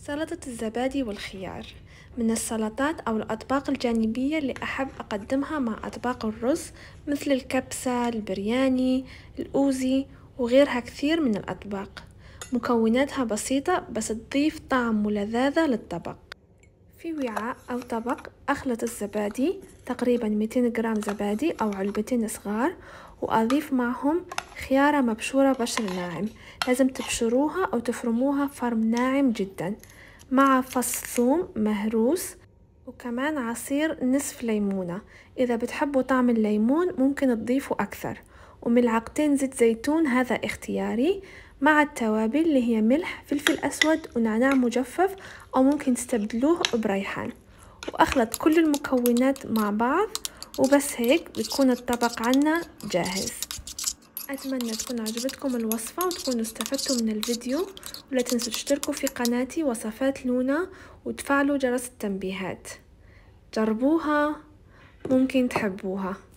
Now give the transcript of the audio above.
سلطة الزبادي والخيار من السلطات أو الأطباق الجانبية اللي أحب أقدمها مع أطباق الرز مثل الكبسة، البرياني، الأوزي وغيرها كثير من الأطباق. مكوناتها بسيطة بس تضيف طعم ولذاذة للطبق. في وعاء أو طبق أخلط الزبادي تقريبا 200 جرام زبادي أو علبتين صغار، وأضيف معهم خيارة مبشورة بشر ناعم، لازم تبشروها أو تفرموها فرم ناعم جدا، مع فص ثوم مهروس، وكمان عصير نصف ليمونة إذا بتحبوا طعم الليمون ممكن تضيفوا أكثر، وملعقتين زيت زيتون هذا اختياري، مع التوابل اللي هي ملح، فلفل أسود ونعناع مجفف، أو ممكن تستبدلوه بريحان. وأخلط كل المكونات مع بعض وبس، هيك بيكون الطبق عنا جاهز. أتمنى تكون عجبتكم الوصفة وتكونوا استفدتوا من الفيديو، ولا تنسوا تشتركوا في قناتي وصفات لونا وتفعلوا جرس التنبيهات. جربوها، ممكن تحبوها.